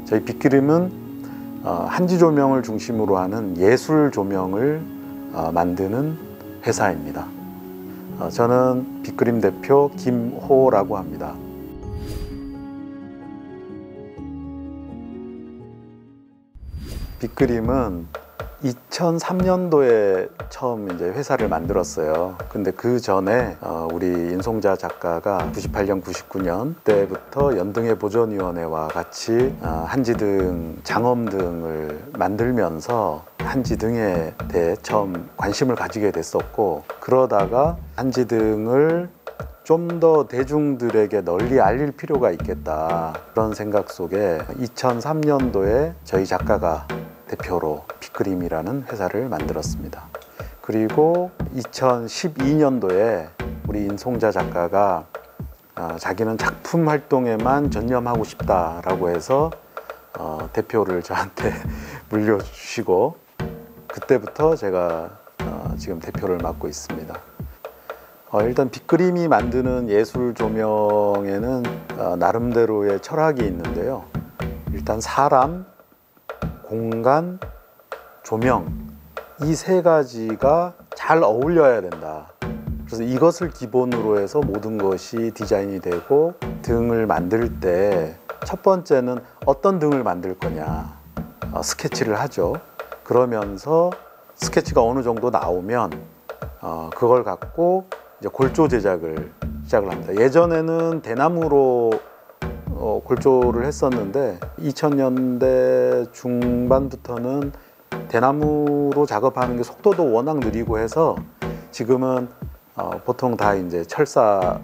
저희 빅그림은 한지 조명을 중심으로 하는 예술 조명을 만드는 회사입니다. 저는 빅그림 대표 김호라고 합니다. 빅그림은 2003년도에 처음 이제 회사를 만들었어요. 근데 그 전에 우리 인송자 작가가 98년, 99년 때부터 연등해 보존위원회와 같이 한지등, 장엄등을 만들면서 한지등에 대해 처음 관심을 가지게 됐었고, 그러다가 한지등을 좀 더 대중들에게 널리 알릴 필요가 있겠다, 그런 생각 속에 2003년도에 저희 작가가 대표로 빅그림이라는 회사를 만들었습니다. 그리고 2012년도에 우리 인송자 작가가 자기는 작품 활동에만 전념하고 싶다라고 해서 대표를 저한테 물려주시고, 그때부터 제가 지금 대표를 맡고 있습니다. 일단 빅그림이 만드는 예술 조명에는 나름대로의 철학이 있는데요. 일단 사람, 공간, 조명, 이 세 가지가 잘 어울려야 된다. 그래서 이것을 기본으로 해서 모든 것이 디자인이 되고, 등을 만들 때 첫 번째는 어떤 등을 만들 거냐, 스케치를 하죠. 그러면서 스케치가 어느 정도 나오면 그걸 갖고 이제 골조 제작을 시작을 합니다. 예전에는 대나무로 골조를 했었는데 2000년대 중반부터는 대나무로 작업하는 게 속도도 워낙 느리고 해서 지금은 보통 다 이제 철사,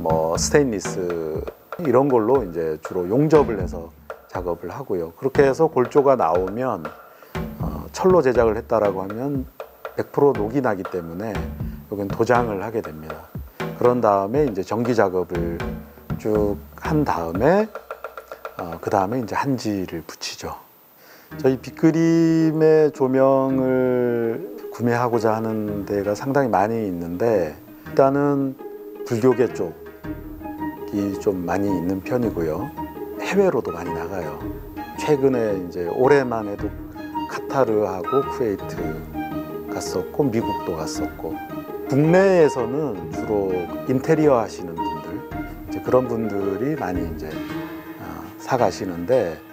스테인리스 이런 걸로 이제 주로 용접을 해서 작업을 하고요. 그렇게 해서 골조가 나오면 철로 제작을 했다라고 하면 100% 녹이 나기 때문에 여기는 도장을 하게 됩니다. 그런 다음에 이제 전기 작업을 쭉 한 다음에 그 다음에 이제 한지를 붙이죠. 저희 빅그림의 조명을 구매하고자 하는 데가 상당히 많이 있는데, 일단은 불교계 쪽이 좀 많이 있는 편이고요. 해외로도 많이 나가요. 최근에 이제 올해만 해도 카타르하고 쿠웨이트 갔었고, 미국도 갔었고, 국내에서는 주로 인테리어 하시는 분들, 이제 그런 분들이 많이 이제 사가시는데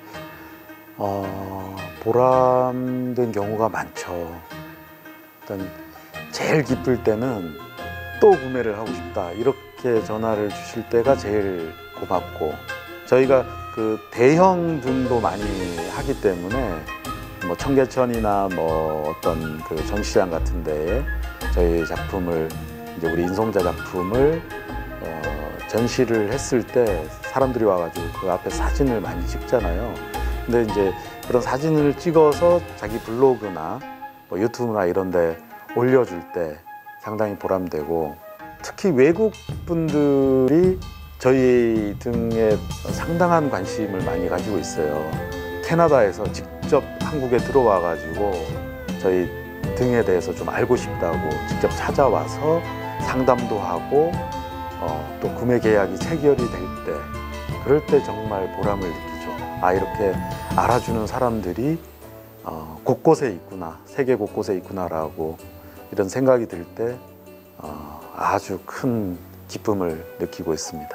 보람된 경우가 많죠. 일단 제일 기쁠 때는 또 구매를 하고 싶다, 이렇게 전화를 주실 때가 제일 고맙고, 저희가 그 대형 등도 많이 하기 때문에 청계천이나 어떤 그 전시장 같은 데에 저희 작품을, 이제 우리 인송자 작품을 전시를 했을 때 사람들이 와가지고 그 앞에 사진을 많이 찍잖아요. 근데 이제 그런 사진을 찍어서 자기 블로그나 유튜브나 이런 데 올려줄 때 상당히 보람되고, 특히 외국 분들이 저희 등에 상당한 관심을 많이 가지고 있어요. 캐나다에서 직접 한국에 들어와 가지고 저희 등에 대해서 좀 알고 싶다고 직접 찾아와서 상담도 하고, 또 구매 계약이 체결이 될 때, 그럴 때 정말 보람을 느끼죠. 이렇게 알아주는 사람들이 곳곳에 있구나, 세계 곳곳에 있구나라고 이런 생각이 들 때 아주 큰 기쁨을 느끼고 있습니다.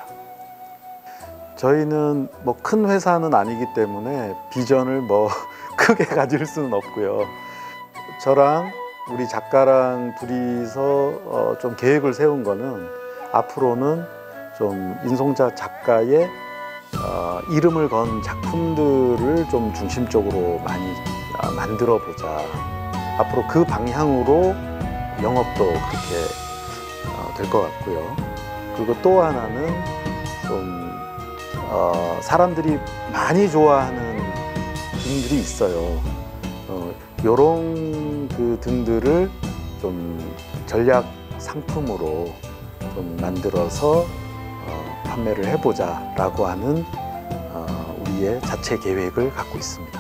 저희는 큰 회사는 아니기 때문에 비전을 크게 가질 수는 없고요. 저랑 우리 작가랑 둘이서 좀 계획을 세운 거는, 앞으로는 좀 인송자 작가의 이름을 건 작품들을 좀 중심적으로 많이 만들어 보자. 앞으로 그 방향으로 영업도 그렇게 될 것 같고요. 그리고 또 하나는 좀 사람들이 많이 좋아하는 등들이 있어요. 요런 그 등들을 좀 전략 상품으로 좀 만들어서 판매를 해보자라고 하는 우리의 자체 계획을 갖고 있습니다.